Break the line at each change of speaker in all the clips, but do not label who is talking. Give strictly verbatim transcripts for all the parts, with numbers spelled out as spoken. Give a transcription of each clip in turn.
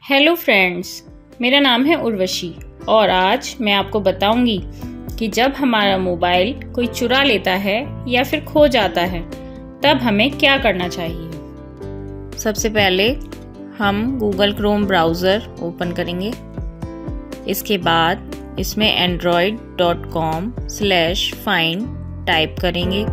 Hello friends, मेरा नाम है उर्वशी और आज मैं आपको बताऊंगी कि जब हमारा मोबाइल कोई चुरा लेता है या फिर खो जाता है तब हमें क्या करना चाहिए। सबसे पहले हम गूगल क्रोम ब्राउज़र ओपन करेंगे। इसके बाद इसमें Android dot com slash find type करेंगे।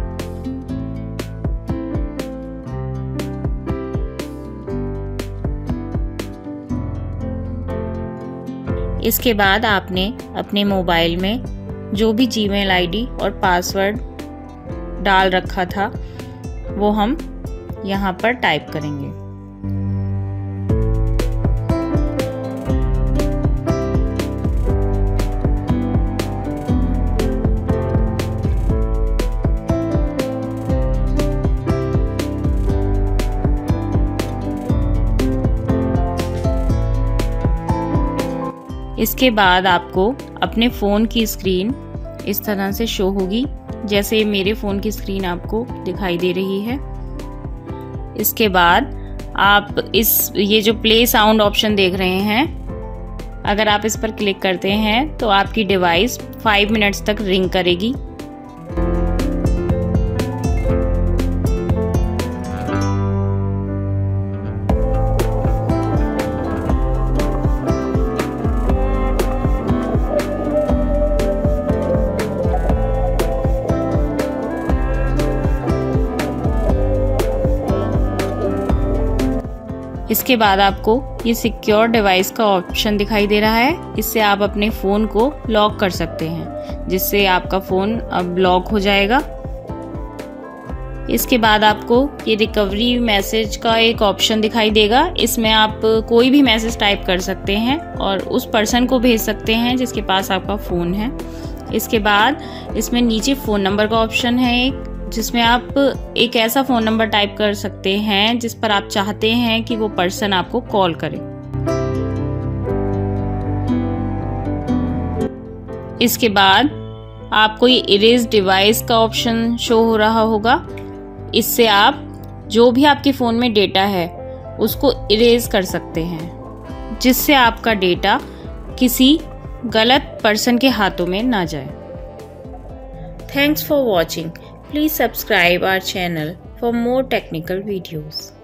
इसके बाद आपने अपने मोबाइल में जो भी जीमेल आईडी और पासवर्ड डाल रखा था वो हम यहाँ पर टाइप करेंगे। इसके बाद आपको अपने फ़ोन की स्क्रीन इस तरह से शो होगी, जैसे मेरे फ़ोन की स्क्रीन आपको दिखाई दे रही है। इसके बाद आप इस ये जो प्ले साउंड ऑप्शन देख रहे हैं, अगर आप इस पर क्लिक करते हैं तो आपकी डिवाइस फाइव मिनट्स तक रिंग करेगी। इसके बाद आपको ये सिक्योर डिवाइस का ऑप्शन दिखाई दे रहा है। इससे आप अपने फ़ोन को लॉक कर सकते हैं, जिससे आपका फ़ोन अब लॉक हो जाएगा। इसके बाद आपको ये रिकवरी मैसेज का एक ऑप्शन दिखाई देगा। इसमें आप कोई भी मैसेज टाइप कर सकते हैं और उस पर्सन को भेज सकते हैं जिसके पास आपका फ़ोन है। इसके बाद इसमें नीचे फ़ोन नंबर का ऑप्शन है एक, जिसमें आप एक ऐसा फ़ोन नंबर टाइप कर सकते हैं जिस पर आप चाहते हैं कि वो पर्सन आपको कॉल करे। इसके बाद आपको ये इरेज डिवाइस का ऑप्शन शो हो रहा होगा। इससे आप जो भी आपके फ़ोन में डेटा है उसको इरेज कर सकते हैं, जिससे आपका डेटा किसी गलत पर्सन के हाथों में ना जाए। Thanks for watching. Please subscribe our channel for more technical videos.